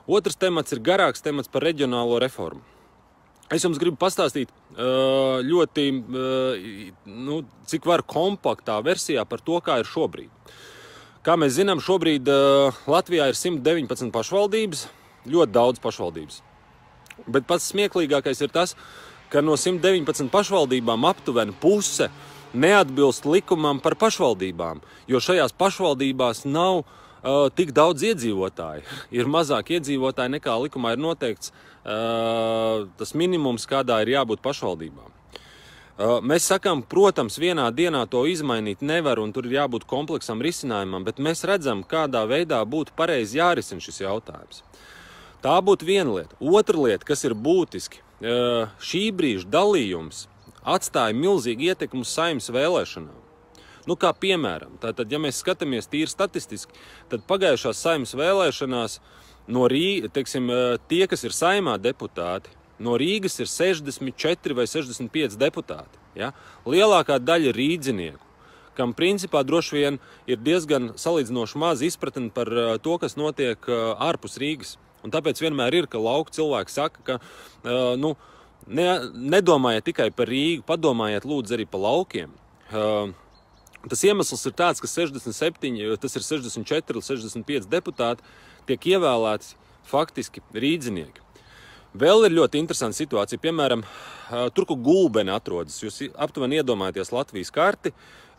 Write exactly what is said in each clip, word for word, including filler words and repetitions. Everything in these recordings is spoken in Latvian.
Otrs temats ir garāks temats par reģionālo reformu. Es jums gribu pastāstīt ļoti, nu, cik var kompaktā versijā par to, kā ir šobrīd. Kā mēs zinām, šobrīd Latvijā ir simt deviņpadsmit pašvaldības, ļoti daudz pašvaldības. Bet pats smieklīgākais ir tas, ka no simt deviņpadsmit pašvaldībām aptuveni puse neatbilst likumam par pašvaldībām, jo šajās pašvaldībās nav uh, tik daudz iedzīvotāji. Ir mazāk iedzīvotāji nekā likumā ir noteikts uh, tas minimums, kādā ir jābūt pašvaldībām. Uh, mēs sakām, protams, vienā dienā to izmainīt nevar un tur ir jābūt kompleksam risinājumam, bet mēs redzam, kādā veidā būtu pareizi jārisina šis jautājums. Tā būtu viena lieta. Otra lieta, kas ir būtiski, uh, šī brīža dalījums atstāja milzīgi ietekmi uz Saeimas vēlēšanām. Nu, kā piemēram, tātad, ja mēs skatāmies tīri statistiski, tad pagājušās Saeimas vēlēšanās no Rīgas, teiksim, tie, kas ir Saeimā deputāti, no Rīgas ir sešdesmit četri vai sešdesmit pieci deputāti. Ja? Lielākā daļa rīdzinieku, kam principā droši vien ir diezgan salīdzinoši maz izpratni par to, kas notiek ārpus Rīgas. Un tāpēc vienmēr ir, ka lauku cilvēki saka, ka, nu, Ne, nedomājiet tikai par Rīgu, padomājiet lūdzu arī par laukiem. Uh, tas iemesls ir tāds, ka sešdesmit septiņi, tas ir sešdesmit četri, sešdesmit pieci deputāti tiek ievēlēti faktiski rīdzinieki. Vēl ir ļoti interesanta situācija, piemēram, uh, tur, kur Gulbene atrodas, jūs aptuveni iedomājaties Latvijas karti,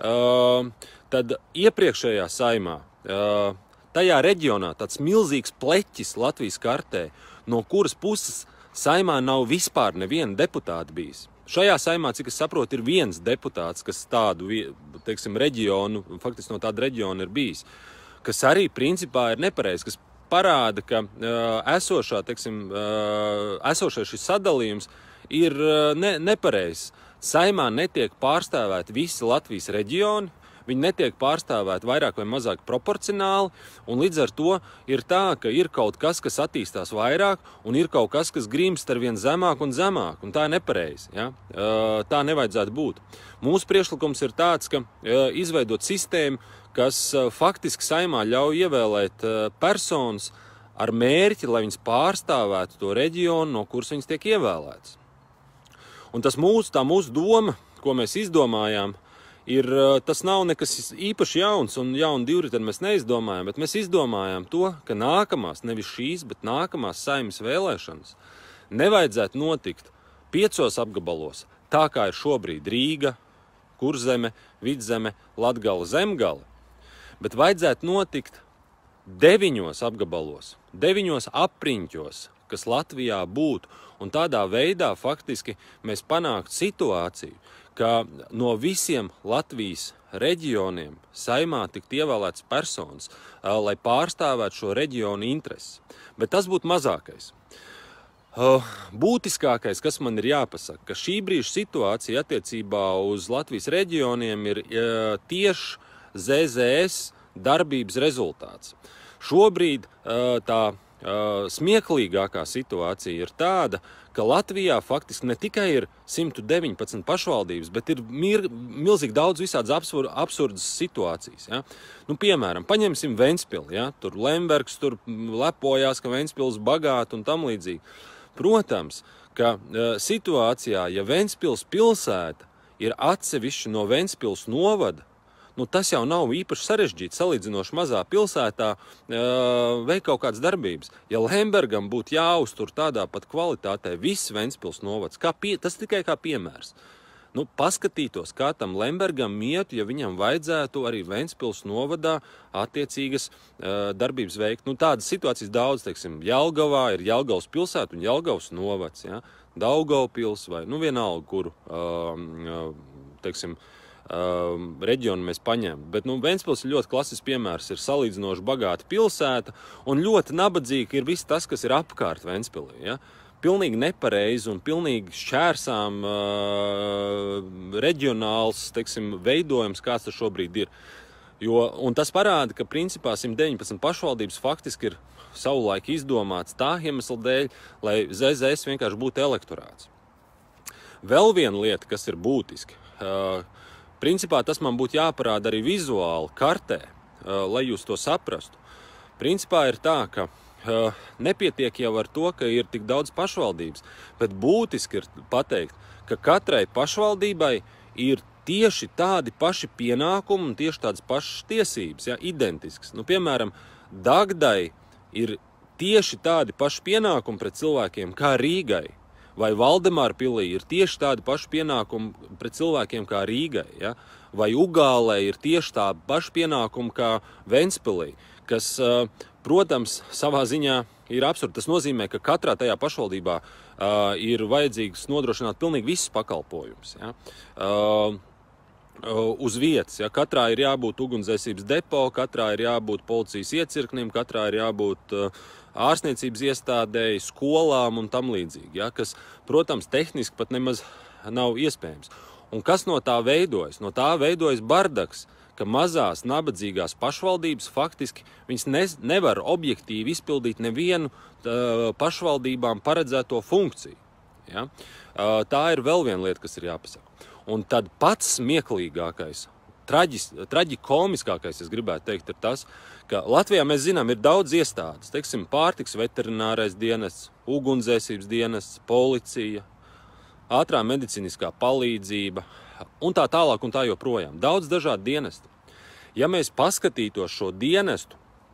uh, tad iepriekšējā Saeimā, uh, tajā reģionā tāds milzīgs pleķis Latvijas kartē, no kuras puses Saeimā nav vispār neviena deputāta bijis. Šajā Saeimā, cik es saprotu, ir viens deputāts, kas tādu, teiksim, reģionu, faktiski no tāda reģiona ir bijis, kas arī principā ir nepareizi, kas parāda, ka uh, esošā, teiksim, uh, esošais šis sadalījums ir uh, ne, nepareizs. Saeimā netiek pārstāvēti visi Latvijas reģioni, viņi netiek pārstāvēti vairāk vai mazāk proporcionāli, un līdz ar to ir tā, ka ir kaut kas, kas attīstās vairāk, un ir kaut kas, kas grimst ar vien zemāk un zemāk, un tā ir nepareizi. Ja? Tā nevajadzētu būt. Mūsu priekšlikums ir tāds, ka izveidot sistēmu, kas faktiski Saeimā ļauj ievēlēt personas ar mērķi, lai viņas pārstāvētu to reģionu, no kuras viņas tiek ievēlētas. Un tas mūsu, tā mūsu doma, ko mēs izdomājām, Ir, tas nav nekas īpaši jauns un jaunu divriteni mēs neizdomājām, bet mēs izdomājām to, ka nākamās, nevis šīs, bet nākamās Saeimas vēlēšanas nevajadzētu notikt piecos apgabalos, tā kā ir šobrīd Rīga, Kurzeme, Vidzeme, Latgale, Zemgale, bet vajadzētu notikt deviņos apgabalos, deviņos apriņķos, kas Latvijā būtu, un tādā veidā faktiski mēs panāktu situāciju, ka no visiem Latvijas reģioniem Saeimā tikt ievēlēts personas, lai pārstāvētu šo reģionu intereses. Bet tas būtu mazākais. Būtiskākais, kas man ir jāpasaka, ka šī brīža situācija attiecībā uz Latvijas reģioniem ir tieši Z Z S darbības rezultāts. Šobrīd tā smieklīgākā situācija ir tāda, ka Latvijā faktiski ne tikai ir simt deviņpadsmit pašvaldības, bet ir mir, milzīgi daudz visādas absur, absurdas situācijas. Ja? Nu, piemēram, paņemsim Ventspili, ja? Tur Lembergs tur lepojās, ka Ventspils bagāta un tam līdzīgi. Protams, ka uh, situācijā, ja Ventspils pilsēta ir atsevišķa no Ventspils novada, nu, tas jau nav īpaši sarežģīti salīdzinoši mazā pilsētā uh, veikt kaut kādas darbības. Ja Lembergam būtu jāuztur tādā pat kvalitātē viss Ventspils novads, kā pie, tas tikai kā piemērs. Nu, paskatītos, kā tam Lembergam ietu, ja viņam vajadzētu arī Ventspils novadā attiecīgas uh, darbības veikt. Nu, tādas situācijas daudz, teiksim, Jelgavā ir Jelgavas pilsēta un Jelgavas novads, ja? Daugavpils vai, nu, vienalga, kuru, uh, teiksim, Uh, reģionu mēs paņēmām. Bet nu, Ventspils ir ļoti klasisks piemērs, ir salīdzinoši bagāta pilsēta, un ļoti nabadzīgi ir viss tas, kas ir apkārt Ventspilī. Ja? Pilnīgi nepareizi un pilnīgi šķērsām uh, reģionāls, teiksim, veidojums, kāds tas šobrīd ir. Jo, un tas parāda, ka principā simt deviņpadsmit pašvaldības faktiski ir savulaik izdomāts tā iemesla dēļ, lai Z Z S vienkārši būtu elektorāts. Vēl viena lieta, kas ir būtiski, uh, principā tas man būtu jāparāda arī vizuāli kartē, lai jūs to saprastu. Principā ir tā, ka nepietiek jau ar to, ka ir tik daudz pašvaldības, bet būtiski ir pateikt, ka katrai pašvaldībai ir tieši tādi paši pienākumi un tieši tādas pašas tiesības, ja, identiskas. Nu, piemēram, Dagdai ir tieši tādi paši pienākumi pret cilvēkiem kā Rīgai, vai Valdemāra pilī ir tieši tādi paši pienākumi pret cilvēkiem kā Rīgai, ja, vai Ugālē ir tieši tādi paši pienākumi kā Ventspilī, kas, protams, savā ziņā ir absurdi. Tas nozīmē, ka katrā tajā pašvaldībā uh, ir vajadzīgs nodrošināt pilnīgi visus pakalpojumus. Ja? Uh, uz vietas. Ja? Katrā ir jābūt ugunsdzēsības depo, katrā ir jābūt policijas iecirknim, katrā ir jābūt uh, ārstniecības iestādēji, skolām un tam līdzīgi. Ja? Kas, protams, tehniski pat nemaz nav iespējams. Un kas no tā veidojas? No tā veidojas bardaks, ka mazās, nabadzīgās pašvaldības faktiski viņas ne, nevar objektīvi izpildīt nevienu tā, pašvaldībām paredzēto funkciju. Ja? Tā ir vēl viena lieta, kas ir jāpasaka. Un tad pats smieklīgākais, traģis, traģikomiskākais, es gribētu teikt, ir tas, ka Latvijā mēs zinām, ir daudz iestādes, teiksim, pārtiks veterinārais dienests, ugunsdzēsības dienests, policija, ātrā medicīniskā palīdzība, un tā tālāk un tā joprojām. Daudz dažādu dienestu. Ja mēs paskatītos šo dienestu,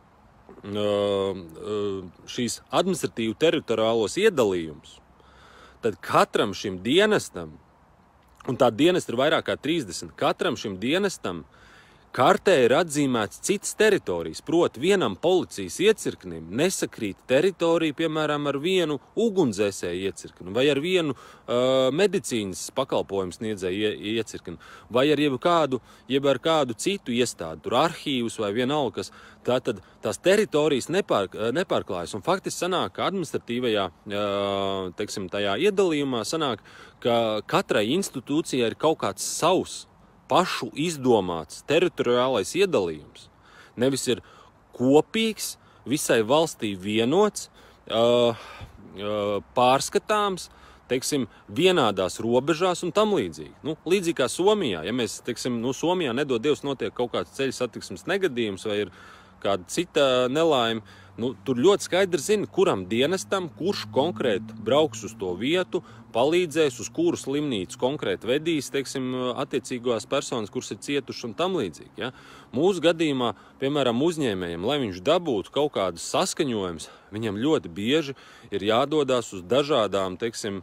šīs administratīvu teritoriālos iedalījumus, tad katram šim dienestam, un tā dienesta ir vairāk kā trīsdesmit, katram šim dienestam kartē ir atzīmēts citas teritorijas, proti vienam policijas iecirknim nesakrīt teritoriju, piemēram, ar vienu ugunsdzēsēju iecirkni, vai ar vienu uh, medicīnas pakalpojumu sniedzēju iecirkni, vai ar jebkādu, jeb ar kādu citu iestādi, tur arhīvus vai vienalga, kas tātad tās teritorijas nepār, nepārklājas. Un faktiski sanāk, ka administratīvajā, uh, teiksim, tajā iedalījumā sanāk, ka katrai institūcijai ir kaut kāds savs pašu izdomāts teritoriālais iedalījums, nevis ir kopīgs, visai valstī vienots, uh, uh, pārskatāms, teiksim, vienādās robežās un tam līdzīgi. Nu, līdzīgi kā Somijā, ja mēs, teiksim, nu, Somijā nedod Dievs notiek kaut kāds ceļu satiksmes negadījums vai ir kāda cita nelaime, nu, tur ļoti skaidri zina, kuram dienestam, kurš konkrēti brauks uz to vietu, palīdzēs, uz kuru slimnīcu konkrēti vedīs, teiksim, attiecīgās personas, kuras ir cietuši un tam līdzīgi. Ja? Mūsu gadījumā, piemēram, uzņēmējiem, lai viņš dabūtu kaut kādus saskaņojumus, viņam ļoti bieži ir jādodās uz dažādām, teiksim,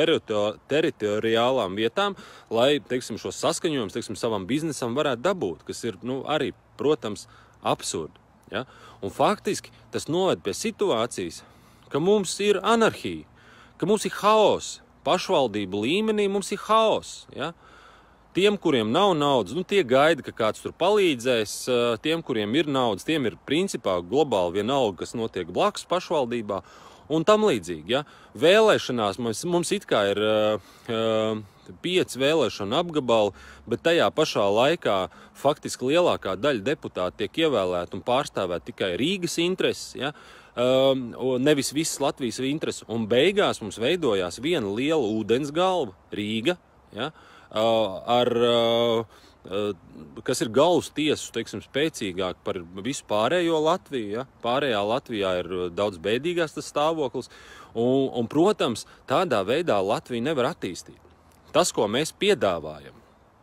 teritoriālām vietām, lai, teiksim, šos saskaņojumus, teiksim, savam biznesam varētu dabūt, kas ir, nu, arī, protams, absurdi. Ja? Un faktiski tas noved pie situācijas, ka mums ir anarhija, ka mums ir haoss. Pašvaldību līmenī mums ir haoss. Ja? Tiem, kuriem nav naudas, nu, tie gaida, ka kāds tur palīdzēs. Tiem, kuriem ir naudas, tiem ir principā globāli vienalga, kas notiek blakus pašvaldībā un tam līdzīgi. Ja? Vēlēšanās mums, mums it kā ir uh, pieci vēlēšanu apgabali, bet tajā pašā laikā faktiski lielākā daļa deputāti tiek ievēlēta un pārstāvēt tikai Rīgas intereses, ja? um, nevis visas Latvijas intereses. Un beigās mums veidojās viena liela ūdens galva, Rīga, ja? uh, ar, uh, uh, kas ir galvas tiesu, teiksim, spēcīgāk par visu pārējo Latviju. Ja? Pārējā Latvijā ir daudz bēdīgās tas stāvoklis. Un, un, protams, tādā veidā Latviju nevar attīstīt. Tas, ko mēs piedāvājam,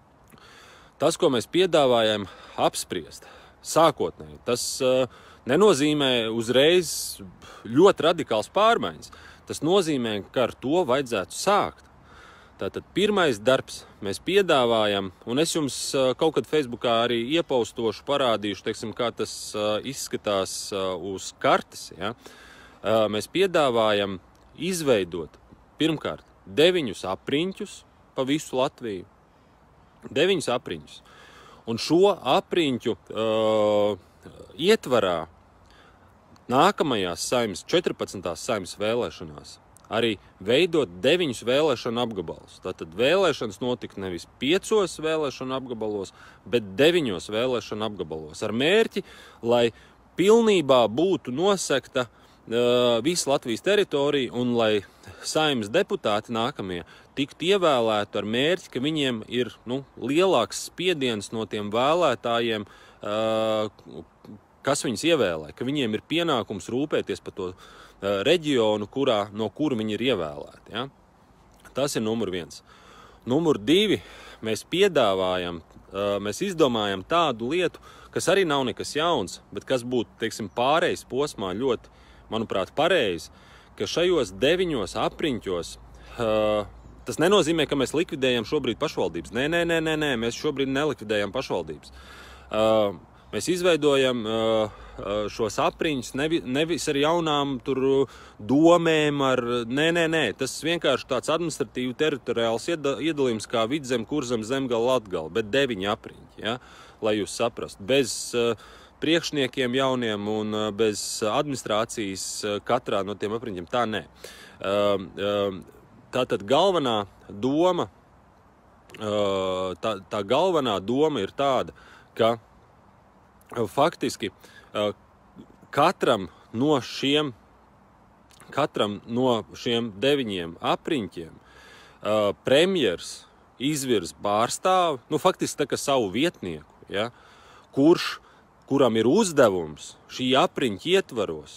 tas, ko mēs piedāvājam apspriest sākotnēji, tas uh, nenozīmē uzreiz ļoti radikāls pārmaiņas. Tas nozīmē, ka ar to vajadzētu sākt. Tātad pirmais darbs mēs piedāvājam, un es jums uh, kaut kad Facebookā arī iepaustošu, parādīšu, teiksim, kā tas uh, izskatās uh, uz kartes. Ja? Uh, mēs piedāvājam izveidot pirmkārt deviņus apriņķus pa visu Latviju. Deviņus apriņķus. Un šo apriņķu uh, ietvarā nākamajās Saeimas, četrpadsmitās Saeimas vēlēšanās arī veidot deviņus vēlēšanu apgabalus. Tātad vēlēšanas notika nevis piecos vēlēšanu apgabalos, bet deviņos vēlēšanu apgabalos. Ar mērķi, lai pilnībā būtu nosekta uh, visa Latvijas teritorija un lai Saeimas deputāti nākamie tiktu ievēlēti ar mērķi, ka viņiem ir, nu, lielāks spiediens no tiem vēlētājiem, uh, kas viņus ievēlē, ka viņiem ir pienākums rūpēties par to uh, reģionu, kurā, no kura viņi ir ievēlēti. Ja? Tas ir numur viens. Numur divi, mēs piedāvājam, uh, mēs izdomājam tādu lietu, kas arī nav nekas jauns, bet kas būtu, teiksim, pārejas posmā ļoti, manuprāt, pareizi, ka šajos deviņos apriņķos, uh, tas nenozīmē, ka mēs likvidējam šobrīd pašvaldības. Nē, nē, nē, nē, nē mēs šobrīd nelikvidējam pašvaldības. Uh, mēs izveidojam uh, šos apriņus nevi, nevis ar jaunām tur domēm, ar, nē, nē, nē, tas vienkārši tāds administratīvi teritoriāls iedalījums kā Vidzem, Kurzem, Zemgala, Latgala, bet deviņi apriņķi, ja, lai jūs saprastu. Bez uh, priekšniekiem jauniem un uh, bez administrācijas uh, katrā no tiem apriņķiem, tā nē. Uh, uh, Tātad galvenā doma, tā, tā galvenā doma ir tāda, ka faktiski katram no šiem, katram no šiem deviņiem apriņķiem premjers izvirz pārstāvi, nu faktiski tā kā savu vietnieku, ja, kurš, kuram ir uzdevums šī apriņķa ietvaros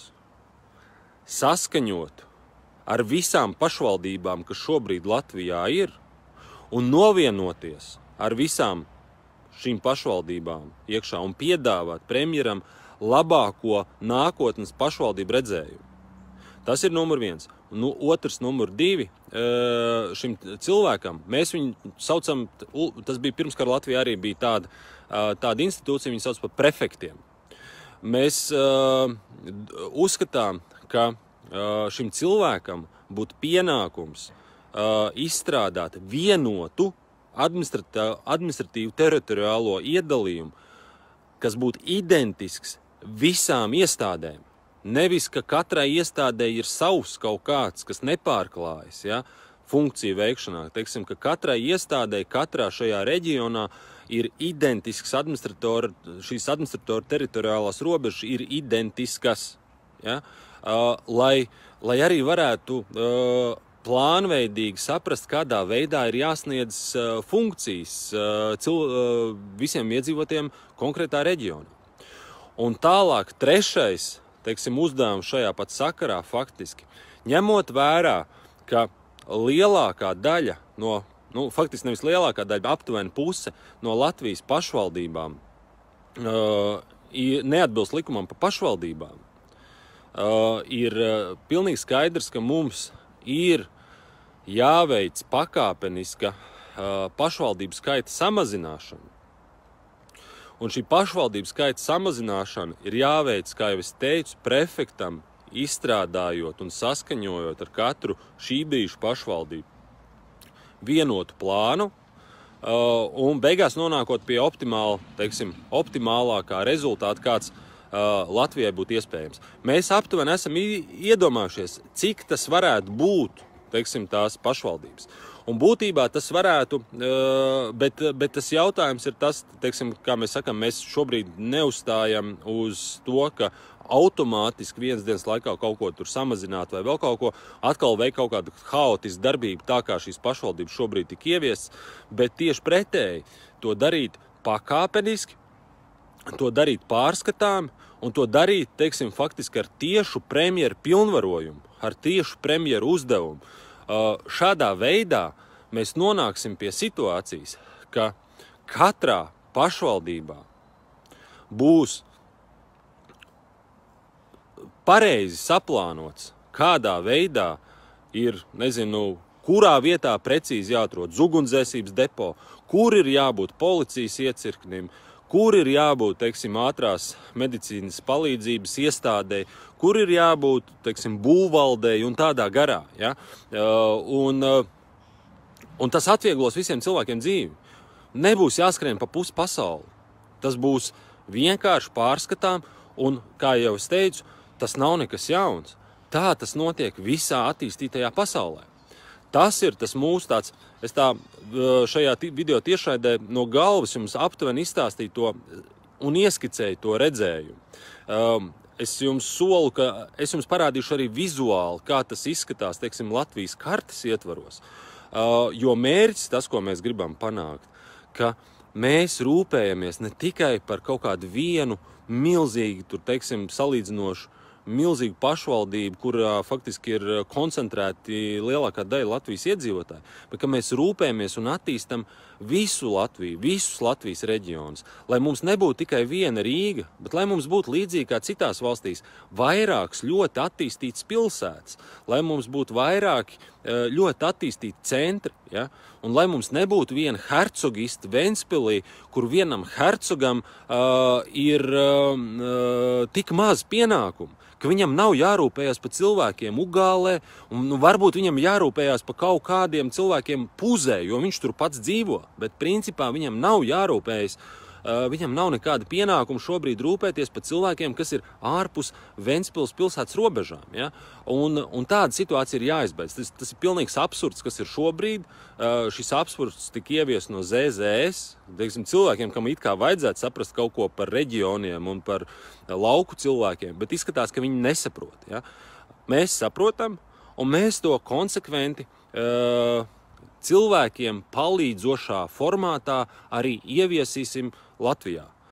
saskaņot ar visām pašvaldībām, kas šobrīd Latvijā ir, un novienoties ar visām šīm pašvaldībām iekšā un piedāvāt premjeram labāko nākotnes pašvaldību redzējumu. Tas ir numur viens. Nu, otrs, numur divi, šim cilvēkam, mēs viņu saucam, tas bija pirmskara Latvijā arī bija tāda, tāda institūcija, viņu sauc par prefektiem. Mēs uzskatām, ka šim cilvēkam būtu pienākums uh, izstrādāt vienotu administratīvu teritoriālo iedalījumu, kas būtu identisks visām iestādēm. Nevis, ka katrai iestādē ir savs kaut kāds, kas nepārklājas, ja, funkciju veikšanā. Teiksim, ka katrai iestādē, katrā šajā reģionā ir identisks administratora, šīs administratora teritoriālās robežas ir identiskas, ja. Uh, lai, lai arī varētu uh, plānveidīgi saprast, kādā veidā ir jāsniedz uh, funkcijas uh, cil, uh, visiem iedzīvotiem konkrētā reģionā. Un tālāk trešais, teiksim, uzdevums šajā pat sakarā faktiski, ņemot vērā, ka lielākā daļa no, nu, faktiski nevis lielākā daļa, aptuveni puse no Latvijas pašvaldībām uh, neatbilst likumam par pašvaldībām. Uh, ir uh, pilnīgi skaidrs, ka mums ir jāveic pakāpeniska uh, pašvaldību skaita samazināšana. Un šī pašvaldību skaita samazināšana ir jāveic, kā jau es teicu, prefektam izstrādājot un saskaņojot ar katru šī brīža pašvaldību vienotu plānu uh, un beigās nonākot pie optimāla, teiksim, optimālākā rezultāta, kāds Latvijai būtu iespējams. Mēs aptuveni esam iedomājušies, cik tas varētu būt, teiksim, tās pašvaldības. Un būtībā tas varētu, bet, bet tas jautājums ir tas, teiksim, kā mēs sakam, mēs šobrīd neuzstājam uz to, ka automātiski vienas dienas laikā kaut ko tur samazināt vai vēl kaut ko, atkal veik kaut kādu haotisku darbību, tā kā šīs pašvaldības šobrīd tik ieviests, bet tieši pretēji to darīt pakāpeniski, to darīt pārskatām un to darīt, teiksim, faktiski ar tiešu premjeru pilnvarojumu, ar tiešu premjeru uzdevumu. Šādā veidā mēs nonāksim pie situācijas, ka katrā pašvaldībā būs pareizi saplānots, kādā veidā ir, nezinu, kurā vietā precīzi jāatrod ugunsdzēsības depo, kur ir jābūt policijas iecirknim, kur ir jābūt, teiksim, ātrās medicīnas palīdzības iestādē, kur ir jābūt, teiksim, būvvaldei un tādā garā. Ja? Un, un tas atvieglos visiem cilvēkiem dzīvi. Nebūs jāskrien pa pusi pasauli. Tas būs vienkārši pārskatām un, kā jau es teicu, tas nav nekas jauns. Tā tas notiek visā attīstītajā pasaulē. Tas ir tas mūsu tāds, es tā šajā video tiešraidē no galvas jums aptuveni izstāstīju to un ieskicēju to redzējumu. Es jums solu, ka es jums parādīšu arī vizuāli, kā tas izskatās, teiksim, Latvijas kartes ietvaros. Jo mērķis, tas, ko mēs gribam panākt, ka mēs rūpējamies ne tikai par kaut kādu vienu milzīgi, tur, teiksim, salīdzinoši milzīgu pašvaldību, kurā faktiski ir koncentrēti lielākā daļa Latvijas iedzīvotāji, bet ka mēs rūpējamies un attīstam visu Latviju, visus Latvijas reģionus, lai mums nebūtu tikai viena Rīga, bet lai mums būtu līdzīgi kā citās valstīs vairākas ļoti attīstītas pilsētas, lai mums būtu vairāki ļoti attīstīti centri, ja? Un lai mums nebūtu viena hercogista Ventspilī, kur vienam hercogam uh, ir uh, tik maz pienākumu, ka viņam nav jārūpējās par cilvēkiem Ugālē, un nu, varbūt viņam jārūpējās par kaut kādiem cilvēkiem Puzē, jo viņš tur pats dzīvo, bet principā viņam nav jārūpējas, uh, viņam nav nekāda pienākuma šobrīd rūpēties par cilvēkiem, kas ir ārpus Ventspils pilsētas robežām. Ja? Un, un tāda situācija ir jāizbeidz. Tas, tas ir pilnīgs absurds, kas ir šobrīd. Uh, šis absurds tika ievies no Z Z S. Teiksim, cilvēkiem, kam it kā vajadzētu saprast kaut ko par reģioniem un par lauku cilvēkiem, bet izskatās, ka viņi nesaprot. Ja? Mēs saprotam, un mēs to konsekventi uh, cilvēkiem palīdzošā formātā arī ieviesīsim Latvijā.